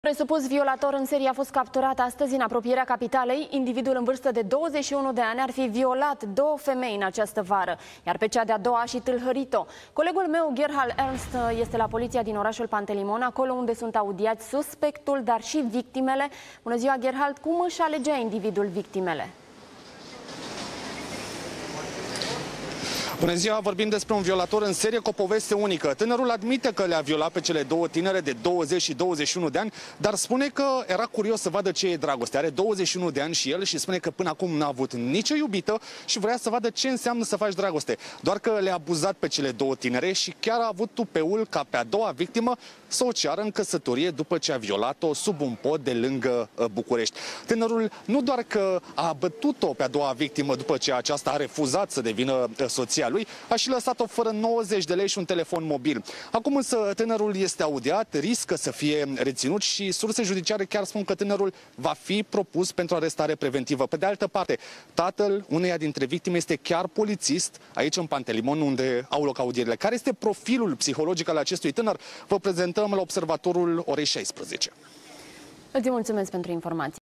Presupus violator în serie a fost capturat astăzi în apropierea capitalei. Individul în vârstă de 21 de ani ar fi violat două femei în această vară, iar pe cea de-a doua a și tâlhărit-o. Colegul meu, Gerhard Ernst, este la poliția din orașul Pantelimon, acolo unde sunt audiați suspectul, dar și victimele. Bună ziua, Gerhard! Cum își alegea individul victimele? Bună ziua, vorbim despre un violator în serie cu o poveste unică. Tânărul admite că le-a violat pe cele două tinere de 20 și 21 de ani, dar spune că era curios să vadă ce e dragoste. Are 21 de ani și el și spune că până acum n-a avut nicio iubită și vrea să vadă ce înseamnă să faci dragoste. Doar că le-a abuzat pe cele două tinere și chiar a avut tupeul ca pe a doua victimă să o ceară în căsătorie după ce a violat-o sub un pod de lângă București. Tânărul nu doar că a bătut-o pe a doua victimă după ce aceasta a refuzat să devină soția lui, a și lăsat-o fără 90 de lei și un telefon mobil. Acum însă tânărul este audiat, riscă să fie reținut și surse judiciare chiar spun că tânărul va fi propus pentru arestare preventivă. Pe de altă parte, tatăl uneia dintre victime este chiar polițist aici în Pantelimon, unde au loc audierile. Care este profilul psihologic al acestui tânăr? Vă prezentăm la Observatorul orei 16. Îți mulțumesc pentru informații.